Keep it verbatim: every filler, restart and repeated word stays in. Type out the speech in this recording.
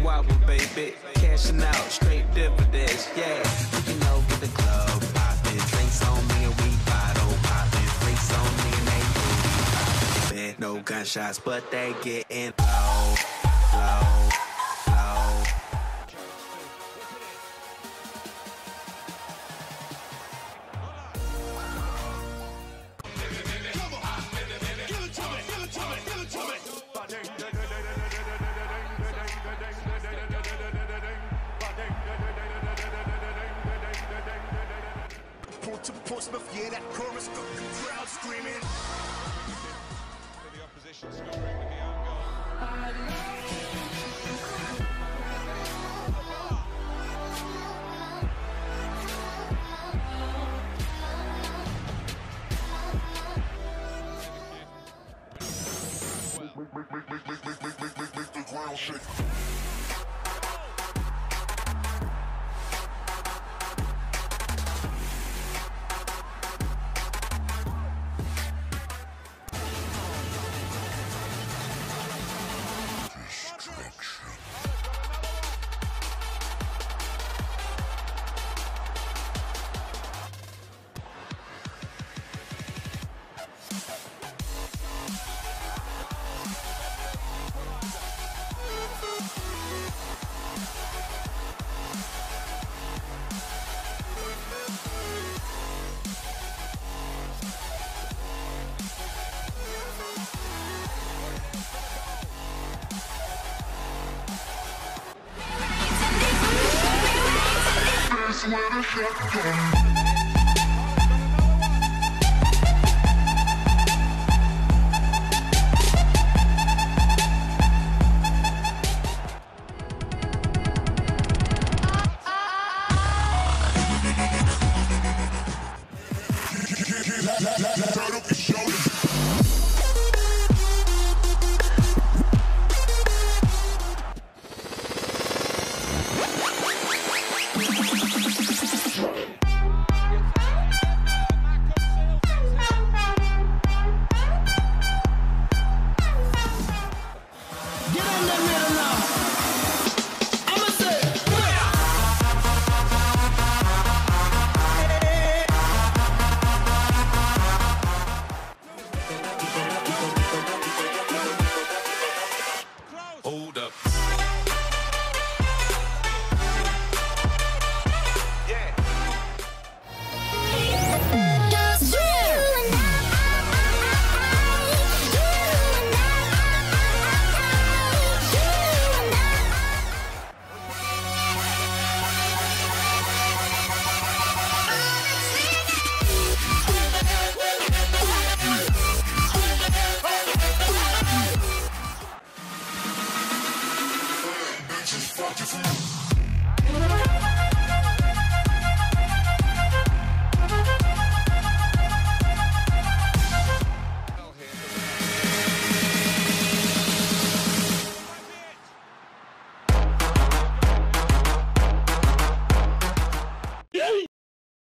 wobble, baby. Cashing out, straight dividends, yeah. Looking over the club, poppin'. Drinks on me and we bottle poppin'. Drinks on me and they booty poppin'. No gunshots, but they getting low, low, low. To Portsmouth, yeah, that chorus got the crowd screaming. The opposition scoring with the own goal. Make, make, make, make, make, make, make, make, make the ground shake. Where the shotgun. Hold